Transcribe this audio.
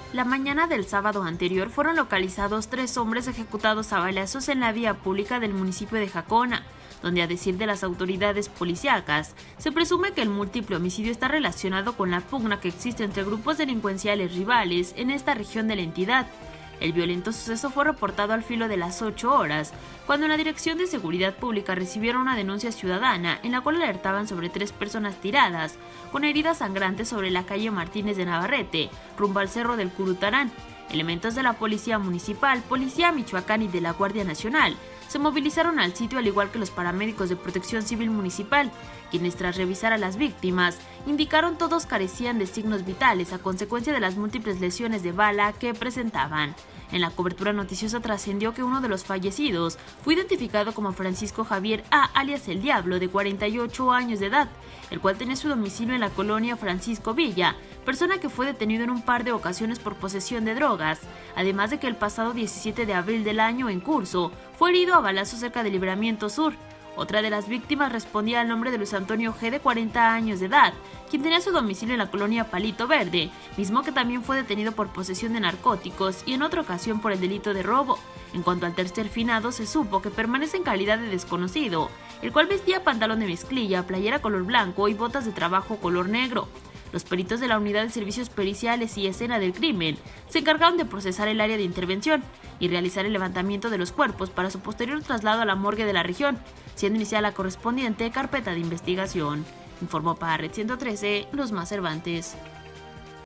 La mañana del sábado anterior fueron localizados 3 hombres ejecutados a balazos en la vía pública del municipio de Jacona, donde, a decir de las autoridades policíacas, se presume que el múltiple homicidio está relacionado con la pugna que existe entre grupos delincuenciales rivales en esta región de la entidad. El violento suceso fue reportado al filo de las 8 horas, cuando en la Dirección de Seguridad Pública recibieron una denuncia ciudadana en la cual alertaban sobre 3 personas tiradas, con heridas sangrantes sobre la calle Martínez de Navarrete, rumbo al Cerro del Curutarán. Elementos de la Policía Municipal, Policía Michoacán y de la Guardia Nacional se movilizaron al sitio, al igual que los paramédicos de Protección Civil Municipal, quienes, tras revisar a las víctimas, indicaron todos carecían de signos vitales a consecuencia de las múltiples lesiones de bala que presentaban. En la cobertura noticiosa trascendió que uno de los fallecidos fue identificado como Francisco Javier A., alias El Diablo, de 48 años de edad, el cual tenía su domicilio en la colonia Francisco Villa, persona que fue detenido en un par de ocasiones por posesión de drogas, además de que el pasado 17 de abril del año en curso fue herido a balazos cerca del Libramiento Sur. Otra de las víctimas respondía al nombre de Luis Antonio G., de 40 años de edad, quien tenía su domicilio en la colonia Palito Verde, mismo que también fue detenido por posesión de narcóticos y en otra ocasión por el delito de robo. En cuanto al tercer finado, se supo que permanece en calidad de desconocido, el cual vestía pantalón de mezclilla, playera color blanco y botas de trabajo color negro. Los peritos de la Unidad de Servicios Periciales y Escena del Crimen se encargaron de procesar el área de intervención y realizar el levantamiento de los cuerpos para su posterior traslado a la morgue de la región, siendo iniciada la correspondiente carpeta de investigación. Informó para Red 113, Luzma Cervantes.